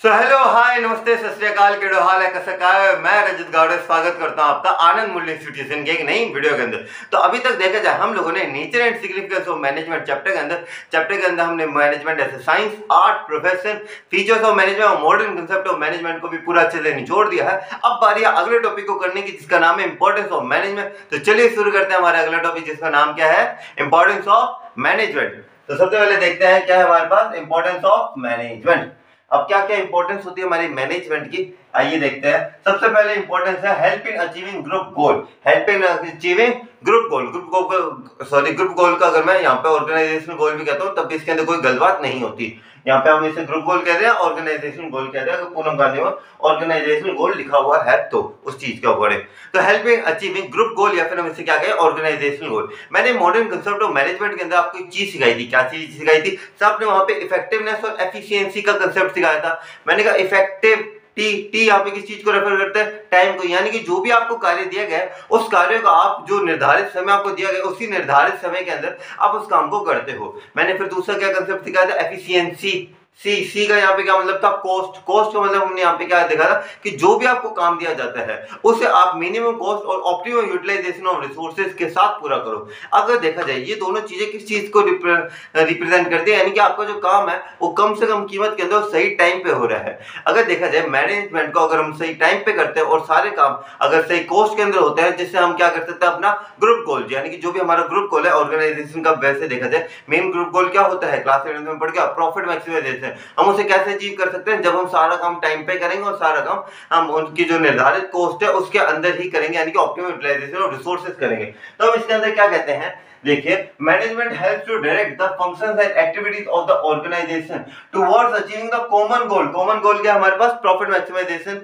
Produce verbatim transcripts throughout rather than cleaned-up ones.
So hello hi नमस्ते सत श्री अकाल केड़ो हाल है कैसा का है। मैं रजत गावड़े स्वागत करता हूं आपका आनंद मूल्य इंस्टीट्यूशन के एक नई वीडियो के अंदर। तो अभी तक देखा जाए हम लोगों ने nature and significance of management chapter के अंदर चैप्टर के अंदर हमने मैनेजमेंट ऐसे science art profession features of management और मॉडर्न कंसेप्ट ऑफ मैनेजमेंट को भी पूरा अच्छे से निचोड़ दिया है। अब बारी है अगले टॉपिक को करने की जिसका नाम है इंपॉर्टेंस ऑफ मैनेजमेंट। तो चलिए शुरू करते हैं हमारा अगला टॉपिक जिसका नाम क्या है, इंपॉर्टेंस ऑफ मैनेजमेंट। तो सबसे पहले देखते हैं क्या है हमारे पास इंपॉर्टेंस ऑफ मैनेजमेंट। अब क्या क्या इंपॉर्टेंस होती है हमारी मैनेजमेंट की, आइए देखते हैं। सबसे पहले इंपॉर्टेंस है help in achieving group goal. Help in achieving group goal group goal sorry group goal का अगर मैं यहाँ पे ऑर्गेनाइजेशन गोल भी कहता हूँ तब भी इसके अंदर कोई गलत बात नहीं होती। यहाँ पे हम इसे ग्रुप गोल कह रहे हैं, ऑर्गेनाइजेशन गोल कह रहे हैं। पूनम गांधी में ऑर्गेनाइजेशन गोल लिखा हुआ है तो उस चीज के अकॉर्डिंग तो help in achieving group goal या फिर हम इसे क्या कहें ऑर्गेनाइजेशन गोल। मैंने मॉडर्न कंसेप्ट ऑफ मैनेजमेंट के अंदर आपको एक चीज सिखाई थी। क्या चीज सिखाई थी? आपने वहां पे इफेक्टिवनेस और एफिशिएंसी का कंसेप्ट सिखाया था। मैंने कहा इफेक्टिव टी टी यहाँ पे किस चीज को रेफर करते हैं, टाइम को। यानी कि जो भी आपको कार्य दिया गया है उस कार्य को आप जो निर्धारित समय आपको दिया गया उसी निर्धारित समय के अंदर आप उस काम को करते हो। मैंने फिर दूसरा क्या कंसेप्ट सिखाया था, एफिशिएंसी। सी सी का यहाँ पे क्या मतलब था, कॉस्ट। कॉस्ट का मतलब हमने यहाँ पे क्या देखा था कि जो भी आपको काम दिया जाता है उसे आप मिनिमम कॉस्ट और ऑप्टिमम यूटिलाइजेशन ऑफ रिसोर्सेज के साथ पूरा करो। अगर देखा जाए ये दोनों चीजें किस चीज को रिप्रेजेंट करती है, यानी कि आपका जो काम है वो कम से कम कीमत के अंदर सही टाइम पे हो रहा है। अगर देखा जाए मैनेजमेंट को अगर हम सही टाइम पे करते हैं और सारे काम अगर सही कॉस्ट के अंदर होते हैं जिससे हम क्या कर सकते हैं अपना ग्रुप गोल, यानी कि जो भी हमारा ग्रुप गोल है ऑर्गेनाइजेशन का, वैसे देखा जाए मेन ग्रुप गोल क्या होता है, क्लास इलेवेंथ में पढ़ गया, प्रॉफिट मैक्सिमाइजेशन। हम उसे कैसे अचीव कर सकते हैं, जब हम सारा काम टाइम पे करेंगे और सारा काम हम उनकी जो निर्धारित कॉस्ट है उसके अंदर ही करेंगे, यानी कि ऑप्टिमम यूटिलाइजेशन ऑफ रिसोर्सेज करेंगे। तो हम इसके अंदर क्या कहते हैं, देखिए management helps to direct the functions and activities of the organisation towards achieving the common goal. Common goal क्या हमारे पास, profit maximisation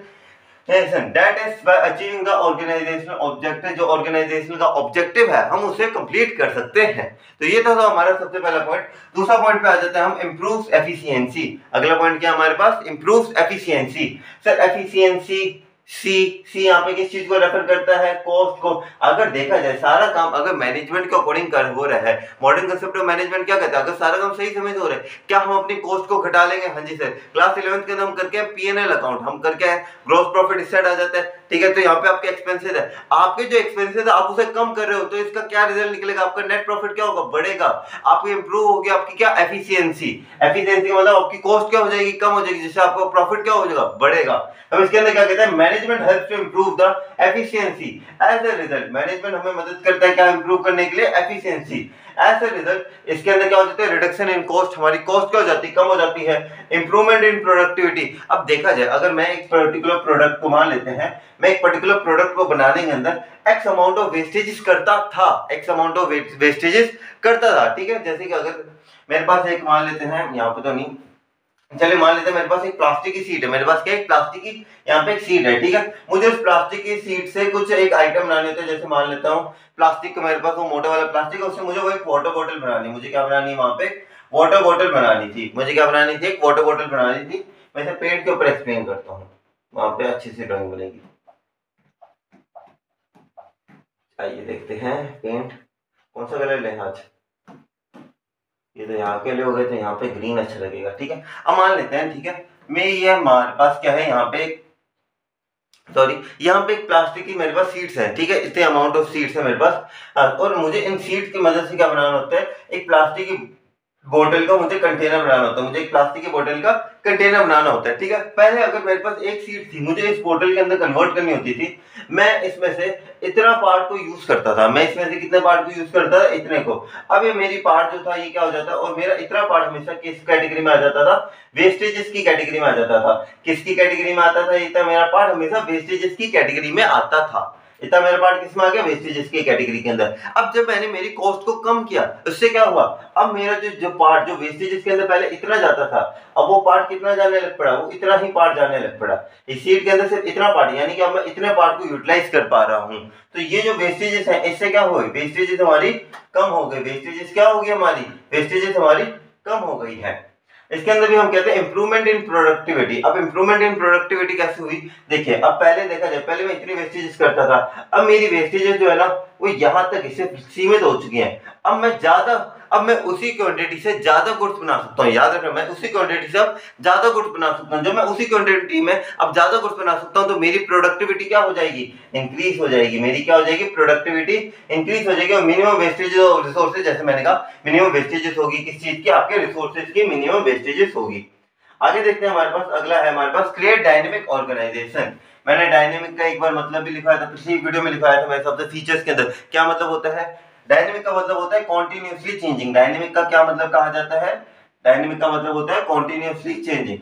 that is by achieving the organisational objective. जो ऑर्गेनाइजेशन का ऑब्जेक्टिव है हम उसे कंप्लीट कर सकते हैं। तो ये था, था हमारा सबसे पहला पॉइंट। दूसरा पॉइंट पे आ जाते हैं हम, इंप्रूव्स एफिशिएंसी। अगला पॉइंट क्या हमारे पास, improves efficiency. Sir efficiency see see यहाँ पे किस चीज को रेफर करता है, कॉस्ट को। अगर देखा जाए सारा काम अगर मैनेजमेंट के अकॉर्डिंग कर हो रहा है, मॉडर्न कंसेप्ट ऑफ मैनेजमेंट क्या कहता है, अगर सारा काम सही समय से हो रहा है क्या हम अपनी कॉस्ट को घटा लेंगे? हाँ जी सर। क्लास इलेवेंथ के अंदर हम करके पी एन एल अकाउंट हम करके ग्रॉस प्रॉफिट इस साइड आ जाता है, ठीक है। तो यहाँ पे आपके एक्सपेंसेस है, आपके जो एक्सपेंसेस है आप उसे कम कर रहे हो तो इसका क्या रिजल्ट निकलेगा, आपका नेट प्रॉफिट क्या होगा, बढ़ेगा। आपकी इंप्रूव होगी आपकी क्या, एफिशिएंसी। एफिशिएंसी मतलब आपकी कॉस्ट क्या हो जाएगी, कम हो जाएगी, जिससे आपका प्रॉफिट क्या हो जाएगा, बढ़ेगा। हम इसके अंदर क्या कहते हैं, management helps to improve the efficiency. As a result management हमें मदद करता है क्या, इंप्रूव करने के लिए एफिशिएंसी। एज अ रिजल्ट इसके अंदर क्या हो जाता है, रिडक्शन इन कॉस्ट। हमारी कॉस्ट क्या हो जाती है, कम हो जाती है। Improvement in productivity. अब देखा जाए अगर मैं एक पर्टिकुलर प्रोडक्ट को मान लेते हैं, मैं एक पर्टिकुलर प्रोडक्ट को बनाने के अंदर एक्स अमाउंट ऑफ वेस्टेजेस करता था, एक्स अमाउंट ऑफ वेस्टेजेस करता था, ठीक है। जैसे कि अगर मेरे पास एक मान लेते हैं, यहाँ पे तो नहीं, चलिए मान लेते हैं मेरे पास एक प्लास्टिक की सीट है। मेरे पास क्या एक प्लास्टिक की यहाँ पे एक सीट है, ठीक है। मुझे उस प्लास्टिक की सीट से कुछ एक आइटम बनाने होते हैं। जैसे मान लेता हूँ प्लास्टिक का मेरे पास वो मोटा वाला प्लास्टिक है, उससे मुझे वो एक वाटर बॉटल बनानी। मुझे क्या बनानी है, वहां पे वाटर बॉटल बनानी थी। मुझे क्या बनानी थी, एक वाटर बॉटल बनानी थी। मैं इसे पेंट के ऊपर एक्सप्लेन करता हूँ, वहां पे अच्छी सी ड्राइंग बनेगी। आइए देखते हैं पेंट कौन सा कलर लें आज। ये तो यहाँ के लिए हो गए तो यहाँ पे ग्रीन अच्छा लगेगा, ठीक है। अब मान लेते हैं, ठीक है, मैं ये हमारे पास क्या है, यहाँ पे सॉरी यहाँ पे एक प्लास्टिक की मेरे पास सीट्स हैं, ठीक है। इतने अमाउंट ऑफ सीट्स है मेरे पास, और मुझे इन सीट्स की मदद से क्या बनाना होता है, एक प्लास्टिक की बोतल का मुझे कंटेनर बनाना होता है। मुझे एक प्लास्टिक की बोतल का कंटेनर बनाना होता है, ठीक है। पहले अगर मेरे पास एक सीट थी, मुझे इस बोतल के अंदर कन्वर्ट करनी होती थी। मैं इसमें से इतना पार्ट को यूज करता था, मैं इसमें से कितने पार्ट को यूज करता था, इतने को। अब ये मेरी पार्ट जो था ये क्या हो जाता है, और मेरा इतना पार्ट हमेशा किस कैटेगरी में आ जाता था, वेस्टेजेस की कैटेगरी में आ जाता था। किसकी कैटेगरी में आता था, इतना मेरा पार्ट हमेशा वेस्टेजेस की कैटेगरी में आता था। इतना मेरा पार्ट किसमें आ गया, वेस्टेजेस की कैटेगरी के अंदर। अब जब मैंने मेरी कॉस्ट को कम किया उससे क्या हुआ, अब मेरा जो जो पार्ट जो वेस्टेजेस के अंदर पहले इतना जाता था, अब वो पार्ट कितना जाने लग पड़ा, वो इतना ही पार्ट जाने लग पड़ा। इस सीट के अंदर सिर्फ इतना पार्ट, यानी कि अब मैं इतने पार्ट को यूटिलाइज कर पा रहा हूँ। तो ये जो वेस्टेजेस है इससे क्या हो गई, वेस्टेजेस हमारी कम हो गई। वेस्टेजेस क्या होगी हमारी, वेस्टेजेस हमारी कम हो गई है। इसके अंदर भी हम कहते हैं इंप्रूवमेंट इन प्रोडक्टिविटी। अब इंप्रूवमेंट इन प्रोडक्टिविटी कैसे हुई, देखिए अब पहले देखा जाए, पहले मैं इतनी वेस्टेजेस करता था, अब मेरी वेस्टेजेस जो है ना वो यहाँ तक इससे सीमित हो चुकी हैं। अब मैं ज्यादा अब मैं उसी क्वांटिटी से ज्यादा गुड्स बना सकता हूँ। याद रखना, मैं उसी क्वांटिटी से अब ज्यादा गुड्स बना सकता हूँ। जब मैं उसी क्वांटिटी में अब ज्यादा गुड्स बना सकता हूँ तो मेरी प्रोडक्टिविटी क्या हो जाएगी, इंक्रीज हो जाएगी। मेरी क्या हो जाएगी, प्रोडक्टिविटी इंक्रीज हो जाएगी। और मिनिमम वेस्टेज ऑफ रिसोर्सेज, जैसे मैंने कहा मिनिमम वेस्टेजेस होगी किस चीज की, आपके रिसोर्सेज की मिनिमम वेस्टेजेस होगी। आगे देखते हैं हमारे पास अगला है हमारे पास क्रिएट डायनेमिक ऑर्गेनाइजेशन। मैंने डायनेमिक का एक बार मतलब भी लिखवाया था, पिछली वीडियो में लिखवाया था मैं सबसे फीचर्स के अंदर। क्या मतलब होता है डायनेमिक का, मतलब होता है कॉन्टिन्यूसली चेंजिंग। डायनेमिक का क्या मतलब कहा जाता है, डायनेमिक का मतलब होता है कॉन्टिन्यूसली चेंजिंग।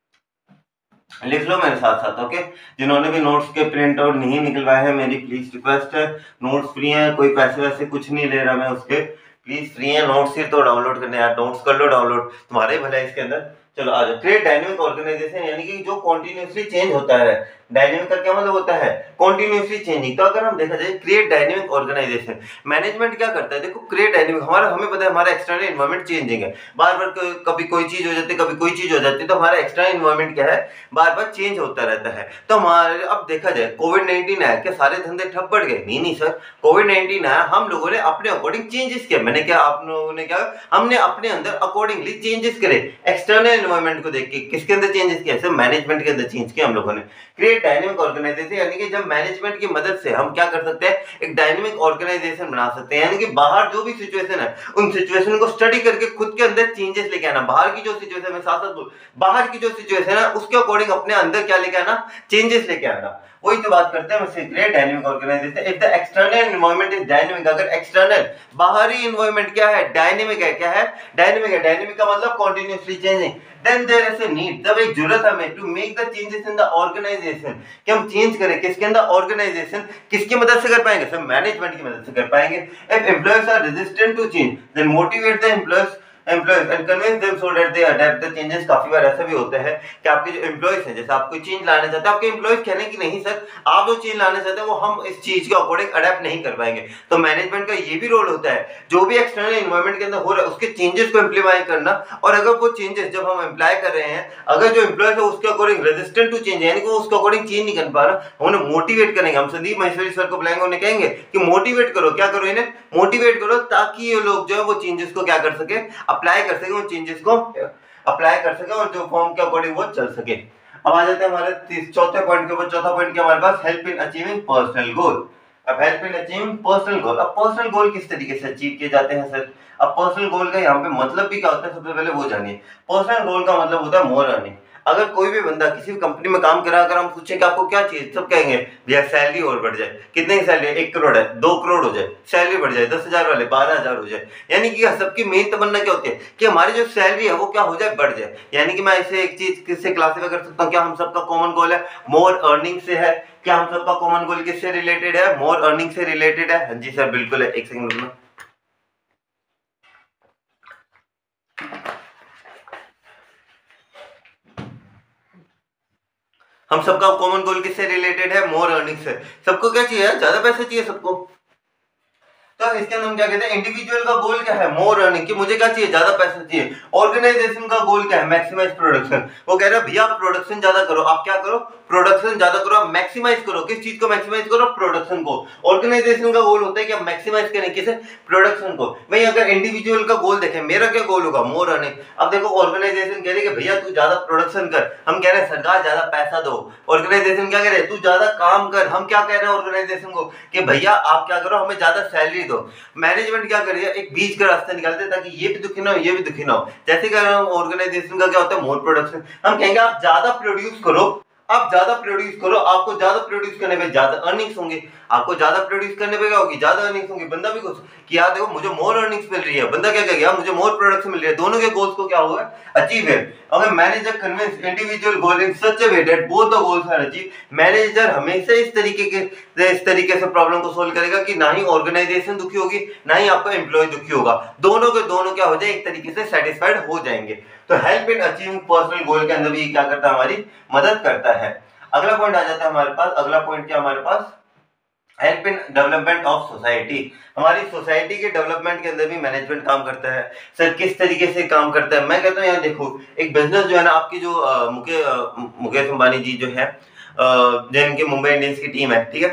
लिख लो मेरे साथ साथ, ओके। जिन्होंने भी नोट्स के प्रिंट आउट नहीं निकलवाए हैं, मेरी प्लीज रिक्वेस्ट है, नोट्स फ्री हैं, कोई पैसे वैसे कुछ नहीं ले रहा मैं उसके, प्लीज फ्री है नोट्स सिर्फ तो डाउनलोड करने यार, नोट्स कर लो डाउनलोड, तुम्हारे भला इसके अंदर। चलो आ जाओ। क्रिएट डायनेमिक ऑर्गेनाइजेशन यानी कि जो कॉन्टिन्यूसली चेंज होता है। डायनेमिक का क्या मतलब होता है, कॉन्टिन्यूसली चेंजिंग। तो अगर हम देखा जाए क्रिएट डायनेमिक ऑर्गेनाइजेशन, मैनेजमेंट क्या करता है, देखो क्रिएट डायनेमिक, हमारा हमें पता है हमारा एक्सटर्नल एनवायरनमेंट चेंजिंग है, बार बार कभी कोई चीज हो जाती है, कभी कोई चीज हो जाती है, तो हमारा एक्सटर्नल एनवायरनमेंट क्या है, बार बार चेंज होता रहता है। तो हमारे अब देखा जाए कोविड नाइनटीन आया, क्या सारे धंधे ठप पड़ गए, नहीं नहीं सर। कोविड नाइनटीन आया, हम लोगों ने अपने अकॉर्डिंग चेंजेस किया। मैंने क्या, आप लोगों ने क्या, हमने अपने अंदर अकॉर्डिंगली चेंजेस करे, एक्सटर्नल एनवायरनमेंट को देख के। किसके अंदर चेंजेस किया, सिर्फ मैनेजमेंट के अंदर चेंज किया हम लोगों ने। क्रिएट डायनेमिक ऑर्गेनाइजेशन यानी कि जब मैनेजमेंट की मदद से हम क्या कर सकते हैं, एक डायनेमिक ऑर्गेनाइजेशन बना सकते हैं। यानी कि बाहर जो भी सिचुएशन है उन सिचुएशन को स्टडी करके खुद के अंदर चेंजेस लेके आना। बाहर की जो सिचुएशन है, साथ साथ बाहर की जो सिचुएशन है उसके अकॉर्डिंग अपने अंदर क्या लेके आना, चेंजेस लेके आना। वही तो बात करते हैं हम, create dynamic organisation. If the external environment is dynamic, अगर एक्सटर्नल बाहरी एनवायरनमेंट क्या है, डायनेमिक है, क्या है, डायनेमिक है। डायनेमिक का मतलब continuously changing. Then there is a need, तब एक जरूरत है हमें to make the changes in the organisation, कि हम चेंज करें किसके अंदर, ऑर्गेनाइजेशन। किसकी मदद से कर पाएंगे, सब मैनेजमेंट की मदद से कर पाएंगे। If employees are resistant to change then motivate the employees employees and convince them so that they adopt the changes. काफी बार ऐसा भी होता है कि आपके जो एम्प्लॉयज हैं, जैसे आप कोई चेंज लाना चाहते हैं, आपके एम्प्लॉयज कहने की नहीं सर आप जो चेंज लाना चाहते हैं वो हम इस चीज के अकॉर्डिंग अडॉप्ट नहीं कर पाएंगे। तो मैनेजमेंट का ये भी रोल होता है, जो भी एक्सटर्नल एनवायरनमेंट के अंदर हो रहा है उसके चेंजेस को इम्प्लीमेंट करना। और अगर वो चेंजेस जब हम अप्लाई कर रहे हैं, अगर जो एम्प्लॉयज है उसके अकॉर्डिंग रेजिस्टेंट टू चेंज, यानी कि वो उसके अकॉर्डिंग चेंज नहीं कर पा रहा, उन्हें मोटिवेट करेंगे। हम संदीप महेश्वरी सर को बुलाएंगे, उन्हें कहेंगे कि मोटिवेट करो, क्या करो, इन्हें मोटिवेट करो, ताकि ये लोग जो है वो चेंजेस को क्या कर सके, अप्लाई कर सके, चेंजेस को अप्लाई कर सके और जो फॉर्म के अकॉर्डिंग वो चल सके। अब आ जाते हैं हमारे चौथे पॉइंट के ऊपर। चौथा पॉइंट क्या हमारे पास, help in achieving personal goal. अब help in achieving personal goal, अब पर्सनल गोल किस तरीके से अचीव किए जाते हैं सर। अब पर्सनल गोल का यहाँ पे मतलब भी क्या होता है, सबसे पहले वो जानिए। पर्सनल गोल का मतलब होता है मोर अर्निंग। अगर कोई भी बंदा किसी भी कंपनी में काम कर रहा है, अगर हम पूछें कि आपको क्या चाहिए, सब कहेंगे भैया सैलरी और बढ़ जाए। कितने की सैलरी, एक करोड़ है, दो करोड़ हो जाए, सैलरी बढ़ जाए, दस हजार वाले बारह हजार हो जाए। यानी कि सबकी मेन तमन्ना क्या होती है कि हमारी जो सैलरी है वो क्या हो जाए, बढ़ जाए। यानी कि मैं इसे एक चीज किससे क्लासिफाई कर सकता हूँ, क्या हम सबका कॉमन गोल है मोर अर्निंग से है, क्या हम सबका कॉमन गोल किससे रिलेटेड है, मोर अर्निंग से रिलेटेड है। हाँ जी सर बिल्कुल है, एक सेकंड रुकना। हम सबका कॉमन गोल किससे रिलेटेड है, मोर अर्निंग से। सबको क्या चाहिए, ज्यादा पैसे चाहिए सबको। तो इसके अंदर हम क्या कहते हैं, इंडिविजुअल का गोल क्या है, मोर अर्निंग, कि मुझे क्या चाहिए, ज्यादा पैसा चाहिए। ऑर्गेनाइजेशन का गोल क्या है, मैक्सिमाइज प्रोडक्शन। वो कह रहा है भैया प्रोडक्शन ज्यादा करो, आप क्या करो, प्रोडक्शन ज्यादा करो, आप मैक्सिमाइज करो। किस चीज को मैक्सिमाइज करो, प्रोडक्शन को। ऑर्गेनाइजेशन का गोल होता है कि आप मैक्सिमाइज करें किसे, प्रोडक्शन को। वहीं अगर इंडिविजुअल का गोल देखें, मेरा क्या गोल होगा, मोर अर्निंग। अब देखो ऑर्गेनाइजेशन कह रही है कि भैया तू ज्यादा प्रोडक्शन कर, हम कह रहे हैं सरकार ज्यादा पैसा दो। ऑर्गेनाइजेशन क्या कह रहे हैं, तू ज्यादा काम कर, हम क्या कह रहे हैं ऑर्गेनाइजेशन को कि भैया आप क्या करो, हमें ज्यादा सैलरी दो। मैनेजमेंट क्या कर रही है, एक बीच का रास्ता निकालते हैं ताकि ये भी दुखी ना हो, ये भी दुखी ना हो। जैसे कि ऑर्गेनाइजेशन का क्या होता है, मोर प्रोडक्शन। हम कहेंगे आप ज्यादा प्रोड्यूस करो, आप ज्यादा प्रोड्यूस करो, आपको ज्यादा प्रोड्यूस करने पे ज्यादा अर्निंग्स होंगे, आपको ज्यादा प्रोड्यूस करने पे क्या होगी, ज्यादा अर्निंग्स होंगी। बंदा भी कुछ कि यार देखो मुझे मोर अर्निंग्स मिल रही है, बंदा क्या कहेगा मुझे मोर प्रोडक्शन मिल रही है। दोनों के गोल्स को क्या होगा, अचीव है। अगर manager convince individual goal in such a way that both the goals are achieve, manager हमेशा इस तरीके के इस तरीके से प्रॉब्लम को सोल्व करेगा कि ना ही ऑर्गेनाइजेशन दुखी होगी, ना ही आपका एम्प्लॉय दुखी होगा, दोनों के दोनों क्या हो जाए, एक तरीके से सेटिस्फाइड हो जाएंगे। तो help in achieving personal goal के अंदर भी क्या करता है, हमारी मदद करता है। अगला पॉइंट आ जाता है हमारे पास। अगला पॉइंट क्या हमारे पास, help in development of society. हमारी सोसाइटी के डेवलपमेंट के अंदर भी मैनेजमेंट काम करता है। सर किस तरीके से काम करता है, मैं कहता हूँ यार देखो एक बिजनेस जो है ना, आपकी जो मुकेश मुकेश अंबानी जी जो है जिनकी मुंबई इंडियंस की टीम है, ठीक है,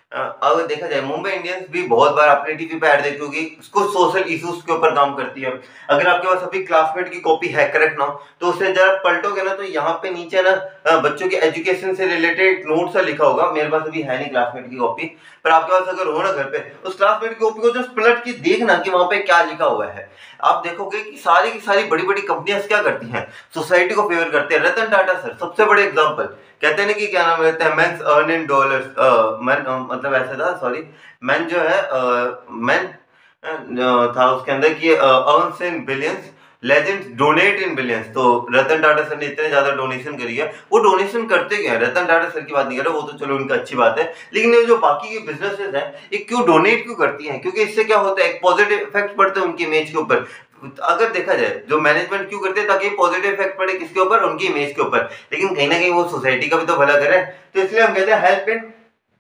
अ, अगर देखा जाए मुंबई इंडियंस भी बहुत बार आपने टीवी पे ऐड देखी होगी, उसको सोशल इश्यूज के ऊपर काम करती है। अगर आपके पास अभी क्लासमेट की कॉपी है करेक्ट ना हो, तो उसे जरा पलटोगे ना तो यहाँ पे नीचे ना अ, बच्चों के एजुकेशन से रिलेटेड नोट सा लिखा होगा। मेरे पास अभी है नहीं क्लासमेट की कॉपी, पर आपके पास अगर हो ना घर पे, उस क्लासमेट की कॉपी को जस्ट पलट के देखना कि वहां पे क्या लिखा हुआ है। आप देखोगे कि सारी की सारी बड़ी बड़ी कंपनियां क्या करती हैं, सोसाइटी को फेवर करते हैं। रतन टाटा सर सबसे बड़े एग्जाम्पल, कहते हैं ना कि क्या नाम रहता है, men's earn in dollars, man मतलब ऐसा था, सॉरी, मैन जो है मैन था उसके अंदर कि earns in billions, legends donate in billions. तो रतन टाटा सर ने इतने ज्यादा डोनेशन करी है। वो डोनेशन करते क्या है, रतन टाटा सर की बात नहीं कर रहा, वो तो चलो उनका अच्छी बात है, लेकिन ये जो बाकी के बिजनेसेस हैं ये क्यों डोनेट क्यों करती हैं, क्योंकि इससे क्या होता है, एक पॉजिटिव इफेक्ट पड़ता है उनकी इमेज के ऊपर। अगर देखा जाए जो मैनेजमेंट क्यों करते हैं, ताकि पॉजिटिव इफेक्ट पड़े किसके ऊपर, उनकी इमेज के ऊपर, लेकिन कहीं ना कहीं वो सोसाइटी का भी तो भला करे। तो इसलिए हम कहते हैं help in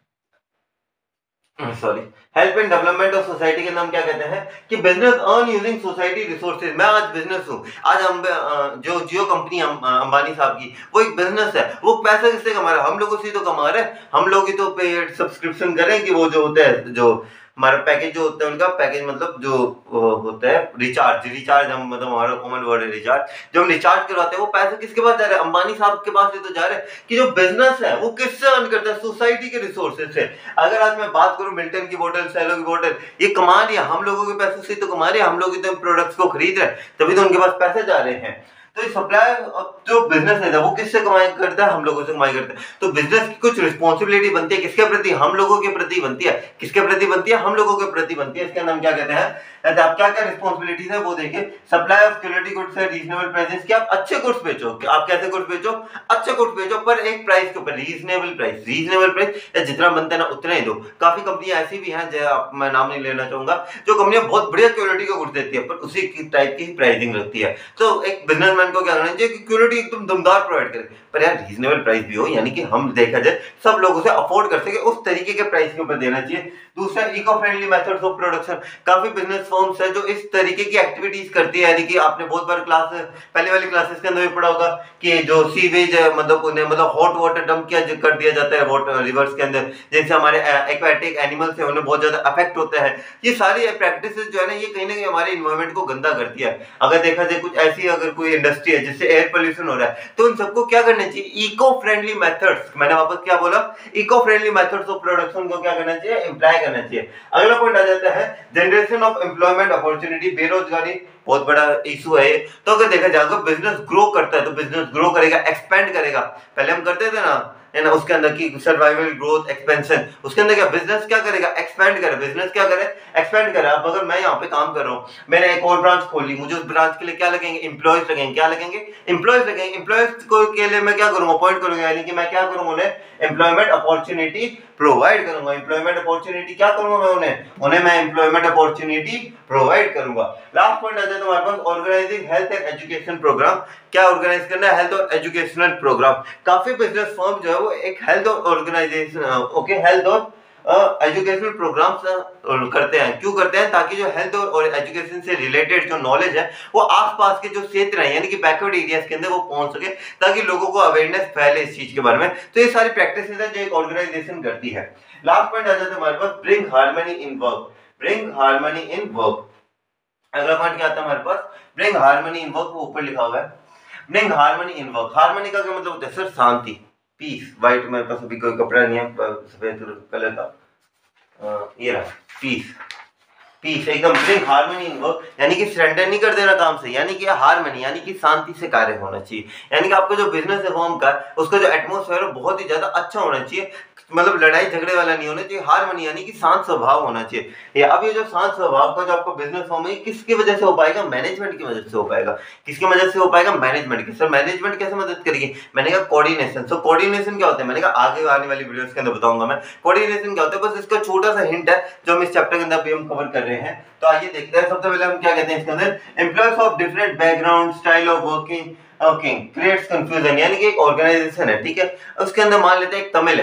sorry help and development of society के नाम क्या कहते हैं कि business earn using society resources. मैं आज बिजनेस हूँ, आज हम जो जियो कंपनी अंबानी साहब की, वो एक बिजनेस है, वो पैसा किससे कमा रहा है, हम लोगों से तो कमा रहे हैं। हम लोग ही तो पेड सब्सक्रिप्शन करें कि वो जो होता है, जो हमारा पैकेज जो होता है, उनका पैकेज मतलब जो होता है रिचार्ज, रिचार्ज हम मतलब हमारा कॉमन वर्ड है रिचार्ज, जो हम रिचार्ज करवाते हैं, वो पैसे किसके पास जा रहे हैं, अंबानी साहब के पास ही तो जा रहे हैं। कि जो बिजनेस है वो किससे अर्न करता है, सोसाइटी के रिसोर्सेज से। अगर आज मैं बात करूं मिल्टन की बोतल, सेलो की बोतल, ये कमा रही है हम लोगों के पैसे से तो कमा रही है, हम लोग ही तो प्रोडक्ट्स को खरीद रहे हैं, तभी तो उनके पास पैसे जा रहे हैं। तो ये सप्लाई जो बिजनेस है वो किससे कमाई करता है, हम लोगों से कमाई करता है। तो बिजनेस की कुछ रिस्पॉन्सिबिलिटी बनती है किसके प्रति, हम लोगों के प्रति बनती है। किसके प्रति बनती है, हम लोगों के प्रति बनती है। इसके अंदर हम क्या कहते हैं, आप क्या क्या रिस्पॉन्सिबिलिटीज है वो देखिए। Supply of quality goods at reasonable prices, कि आप अच्छे गुड्स बेचो, कि आप कैसे गुड्स बेचो, अच्छे गुड्स बेचो पर एक प्राइस के ऊपर, रीजनेबल प्राइस, रीजनेबल प्राइस या जितना बनता है ना उतना ही दो। काफी कंपनियां ऐसी भी हैं, जो मैं नाम नहीं लेना चाहूंगा, जो कंपनियां बहुत बढ़िया क्वालिटी का गुड्स देती है पर उसी की टाइप की प्राइसिंग रखती है। तो एक बिजनेसमैन को क्या करना चाहिए कि क्वालिटी एकदम दमदार प्रोवाइड करे, पर यार रीजनेबल प्राइस भी हो, यानी कि हम देखा जाए सब लोग उसे अफोर्ड कर सके, उस तरीके के प्राइस के ऊपर देना चाहिए। दूसरा eco friendly methods of production, काफी बिजनेस फर्म्स है जो इस तरीके की एक्टिविटीज करती है, यानी कि आपने बहुत बार क्लास पहले वाली क्लासेस के अंदर भी पढ़ा होगा कि जो सीवेज है मतलब उन्हें मतलब हॉट वाटर डंप किया कर दिया जाता है वाटर रिवर्स के अंदर, जिनसे हमारे एक्वाटिक एनिमल्स है उन्हें बहुत ज्यादा अफेक्ट होता है। ये सारी प्रैक्टिसेस जो है ना ये कहीं ना कहीं हमारे इन्वायरमेंट को गंदा करती है। अगर देखा जाए कुछ ऐसी अगर कोई इंडस्ट्री है जिससे एयर पोल्यूशन हो रहा है, तो उन सबको क्या करना चाहिए, इको फ्रेंडली मेथड्स, मैंने वापस क्या बोला, eco friendly methods of production को क्या करना चाहिए, इंप्लाई करना चाहिए। अगला पॉइंट आ जाता है जनरेशन ऑफ एम्प्लॉयमेंट अपॉर्चुनिटी, बेरोजगारी बहुत बड़ा इशू है ये। तो अगर देखा जाए अगर बिजनेस ग्रो करता है तो बिजनेस ग्रो करेगा, एक्सपेंड करेगा। पहले हम करते थे ना है ना उसके अंदर की सर्वाइवल ग्रोथ एक्सपेंशन, उसके अंदर क्या बिजनेस क्या करेगा, एक्सपेंड करे। बिजनेस क्या करे, एक्सपेंड करे। अब अगर मैं यहाँ पे काम कर रहा हूँ, मैंने एक और ब्रांच खोली, मुझे उस ब्रांच के लिए क्या लगेंगे, एम्प्लॉयज लगेंगे। क्या लगेंगे, एम्प्लॉयज लगेंगे। एम्प्लॉयज को के लिए मैं क्या करूंगा, अपॉइंट करूंगा, यानी कि मैं क्या करूंगा, उन्हें एम्प्लॉयमेंट अपॉर्चुनिटी प्रोवाइड करूंगा। एम्प्लॉयमेंट अपॉर्चुनिटी क्या करूंगा मैं उन्हें, उन्हें मैं एम्प्लॉयमेंट अपॉर्चुनिटी प्रोवाइड करूंगा। लास्ट पॉइंट आ जाए तो हमारे पास organising health and education programme. क्या ऑर्गेनाइज करना है, हेल्थ और एजुकेशनल प्रोग्राम। काफी बिजनेस फर्म जो है वो एक हेल्थ और ऑर्गेनाइजेशन ओके हेल्थ और एजुकेशनल प्रोग्राम्स करते हैं। क्यों करते हैं, ताकि जो हेल्थ और एजुकेशन से रिलेटेड जो नॉलेज है वो आसपास के जो क्षेत्र हैं यानी कि बैकवर्ड एरियाज के अंदर वो पहुंच सके, ताकि लोगों को अवेयरनेस फैले इस चीज के बारे में। तो ये सारी प्रैक्टिसेस है जो एक ऑर्गेनाइजेशन करती है। लास्ट पॉइंट आ जाता है हमारे पास bring harmony in work, bring harmony in work. अगला पॉइंट क्या आता है हमारे पास, ब्रिंग हार्मनी इन वर्क, वो ऊपर लिखा हुआ है bring harmony in work. Harmony का क्या मतलब होता है सर, शांति, पीस। व्हाइट मेरे पास अभी कोई कपड़ा नहीं है सफेद कलर का, आ, ये रहा पीस, पीस एकदम। ब्रिंग हार्मनी इन वर्क यानी कि सरेंडर नहीं कर देना काम से, यानी कि हार्मनी यानी कि शांति से कार्य होना चाहिए। यानी कि आपका जो बिजनेस है फॉर्म का, उसका जो एटमोस्फेयर है बहुत ही ज्यादा अच्छा होना चाहिए, मतलब लड़ाई झगड़े वाला नहीं होना चाहिए। हार्मनी यानी कि शांत स्वभाव होना चाहिए। ये अब ये जो शांत स्वभाव का जो आपका बिजनेस फॉर्म है किसकी वजह से हो पाएगा, मैनेजमेंट की वजह से हो पाएगा। किसकी वजह से हो पाएगा, मैनेजमेंट की। सर मैनेजमेंट कैसे मदद करेगी, मैंने कहा कोऑर्डिनेशन। सो कोऑर्डिनेशन क्या होता है, मैंने कहा आगे आने वाली वीडियोस के अंदर बताऊंगा मैं कोऑर्डिनेशन क्या होता है। बस इसका छोटा सा हिंट है जो हम इस चैप्टर के अंदर भी हम कवर कर रहे हैं। तो आइए देखते हैं। सबसे पहले हम क्या कहते हैं इसके अंदर, employees of different background, style of working okay creates confusion. यानी कि एक ऑर्गेनाइजेशन है, ठीक है, उसके अंदर मान लेते हैं एक तमिल है,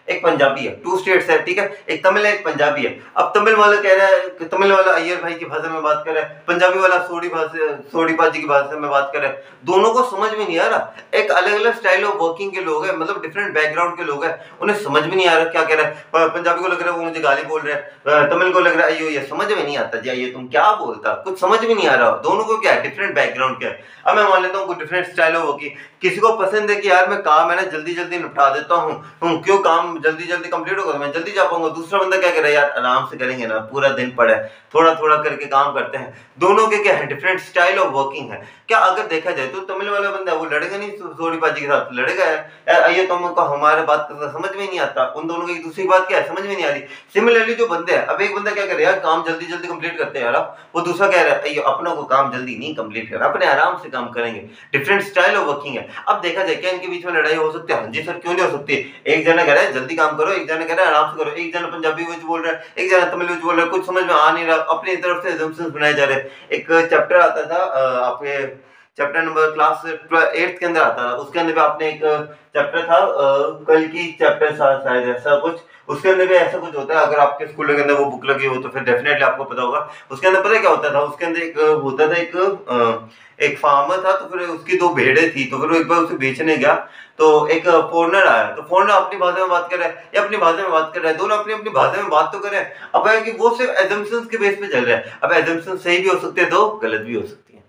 एक पंजाबी है, टू स्टेट्स है, ठीक है, एक तमिल है एक पंजाबी है। अब तमिल वाला कह रहा है, तमिल वाला अय्यर भाई की भाषा में बात कर रहा है, पंजाबी वाला सोडी भाषा सोडी पाजी की भाषा में बात कर रहा है, दोनों को समझ में नहीं आ रहा। एक अलग अलग स्टाइल ऑफ वर्किंग के लोग हैं, मतलब डिफरेंट बैकग्राउंड के लोग हैं, उन्हें समझ में नहीं आ रहा क्या कह रहा है। पंजाबी को लग रहा है वो मुझे गाली बोल रहा है, तमिल को लग रहा है अयो ये समझ में नहीं आता जी, ये तुम क्या बोलता, कुछ समझ में नहीं आ रहा। दोनों को क्या है, डिफरेंट बैकग्राउंड क्या है। अब मैं मान लेता हूँ कुछ डिफरेंट स्टाइल ऑफ वर्किंग, किसी को पसंद है कि यार मैं काम है ना जल्दी जल्दी निपटा देता हूँ, तुम क्यों काम जल्दी जल्दी कंप्लीट होगा, मैं जल्दी जा पाऊंगा। दूसरा बंदा क्या कह रहा है, यार आराम से करेंगे ना, पूरा दिन पड़ा है, थोड़ा थोड़ा करके काम करते हैं। दोनों के क्या है, डिफरेंट स्टाइल ऑफ वर्किंग है। क्या अगर देखा जाए तो तमिल वाला बंदा है वो लड़ेगा नहीं सोडी पाजी के साथ, लड़ेगा यार ये तुमको हमारे बात करना समझ में नहीं आता। उन दोनों की एक दूसरी बात क्या है, समझ में नहीं आ रही। सिमिलरली जो बंदे हैं, अब एक बंदा क्या कर रहा है, यार काम जल्दी जल्दी कंप्लीट करते हैं यार, वो दूसरा कह रहा है ये अपनों को काम जल्दी नहीं कंप्लीट करना, अपने आराम से काम करेंगे। डिफरेंट स्टाइल ऑफ वर्किंग है। अब देखा जाए क्या इनके बीच में लड़ाई हो सकती है? हाँ जी सर, क्यों नहीं हो सकती। एक जना कह रहा है जल्दी काम करो, एक जना कह रहा है आराम से करो, एक जना पंजाबी में बोल रहा है, एक जना तमिल में बोल रहा है, कुछ समझ में आ नहीं रहा, अपनी तरफ से assumptions बनाए जा रहे हैं। एक चैप्टर आता था आपके चैप्टर नंबर क्लास एट्थ के अंदर आता था, उसके अंदर भी आपने एक चैप्टर था कल की चैप्टर शायद ऐसा कुछ, उसके अंदर भी ऐसा कुछ होता है। अगर आपके स्कूल के अंदर वो बुक लगी हो तो फिर डेफिनेटली आपको पता होगा। उसके अंदर पता है क्या होता था, उसके अंदर एक होता था एक एक फार्मर था, तो फिर उसकी दो भेड़ें थी, तो फिर वो एक बार उसे बेचने गया, तो एक फॉरनर आया, तो फॉरनर अपनी भाषा में बात कर रहा है या अपनी भाषा में बात कर रहा है, दोनों अपनी अपनी भाषा में बात तो कर रहे हैं। अब है कि वो सिर्फ एजम्पशंस के बेस पे चल रहा है। अब एजम्पशंस सही भी हो सकते हैं तो गलत भी हो सकती है।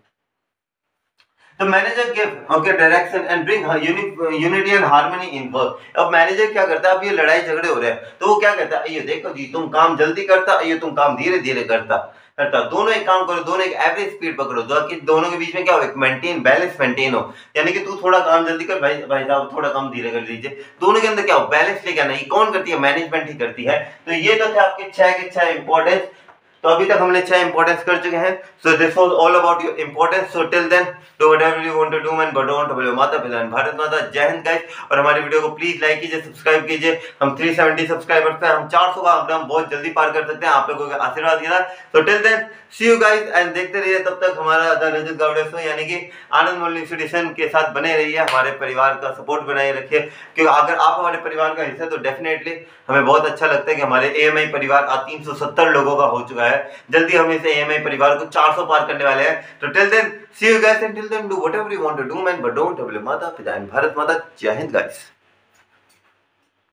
The manager give okay direction and bring unity and harmony in work। अब मैनेजर क्या करता है, अब ये लड़ाई झगड़े हो रहे हैं तो वो क्या कहता है, ये देखो जी तुम काम जल्दी करता, ये तुम काम धीरे धीरे करता करता दोनों एक काम करो, दोनों एक एवरेज स्पीड पकड़ो, जो कि दोनों के बीच में क्या हो, एक मेंटेन बैलेंस मेंटेन हो। यानी कि तू थोड़ा काम जल्दी कर, भाई भाई साहब थोड़ा काम धीरे कर लीजिए, दोनों के अंदर क्या हो, बैलेंस लेके आना। ये कौन करती है, मैनेजमेंट ही करती है। तो ये तो थे आपके छह के छह इंपॉर्टेंस। तो अभी तक हमने छह इंपॉर्टेंस कर चुके हैं। So this was all about your importance. So till then do whatever you want to do man, but don't forget माता पिता एंड भारत माता। जय हिंद गाइस। और हमारी वीडियो को प्लीज लाइक कीजिए, सब्सक्राइब कीजिए। हम तीन सौ सत्तर सब्सक्राइबर्स हैं, हम चार सौ का आंकड़ा हम बहुत जल्दी पार कर सकते हैं, आप लोगों के आशीर्वाद के साथ। तो till then see you guys and देखते रहिए तब तक हमारा द रजत गावड़े शो यानी कि आनंद मूल्य इंस्टीट्यूशन के साथ बने रहिए, हमारे परिवार का सपोर्ट बनाए रखिए, क्योंकि अगर आप हमारे परिवार का हिस्सा तो डेफिनेटली हमें बहुत अच्छा लगता है कि हमारे एएमआई परिवार आज तीन सौ सत्तर लोगों का हो चुका है। जल्दी हम इस एएमआई परिवार को चार सौ पार करने वाले हैं। तो till then see you guys and till then do whatever you want to do man, but don't forget माता पिता एंड भारत माता। जय हिंद गाइस।